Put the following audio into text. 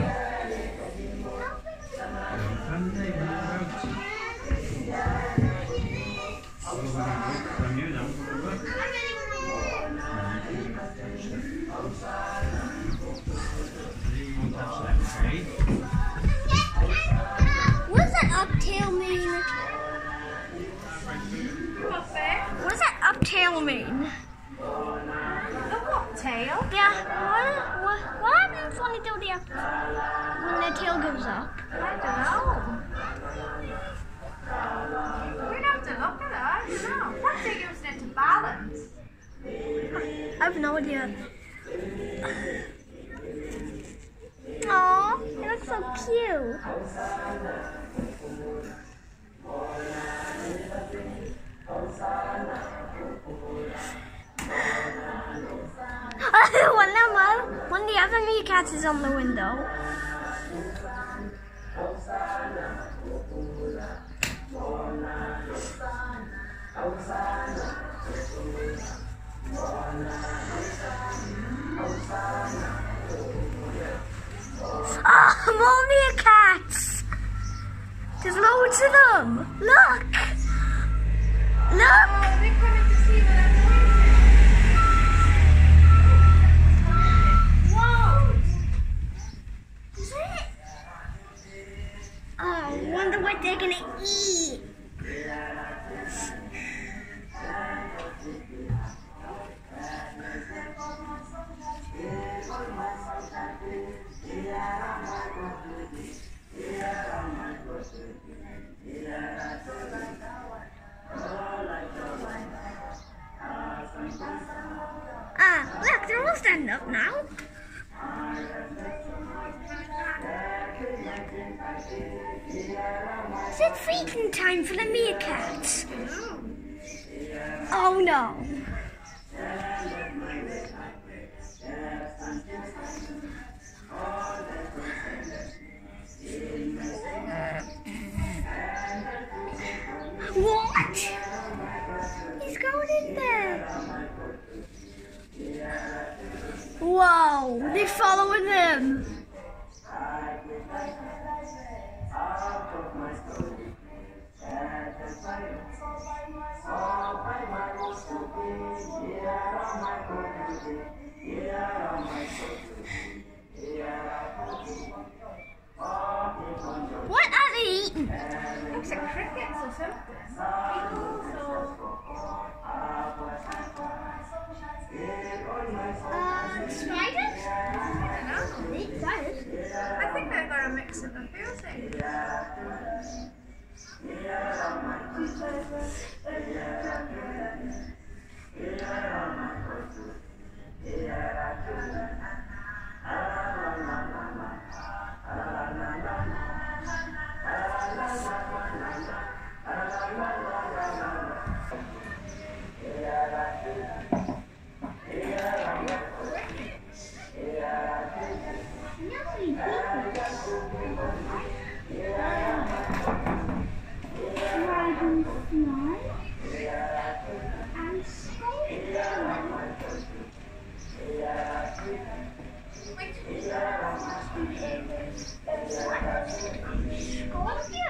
What does that uptail mean? What does that uptail mean? A what tail? Yeah. What happens when they do the when their tail goes up? I don't know. We'd have to look at it. I don't know. Perhaps they're using it to balance. I have no idea. Aww, it looks so cute. One of the other meerkats is on the window. Oh, more meerkats! There's loads of them. Look! Look! Oh, they're coming to see what I'm doing. Whoa! Is it? Oh, wonder what they're gonna eat. Ah, look, they're all standing up now. Is it feeding time for the meerkats? Oh no. What? He's going in there. Whoa, they're following him. What are they eating? Looks like crickets or something. Spiders? I don't know. Spiders? I think they've got a mix of a few things. Scorpion?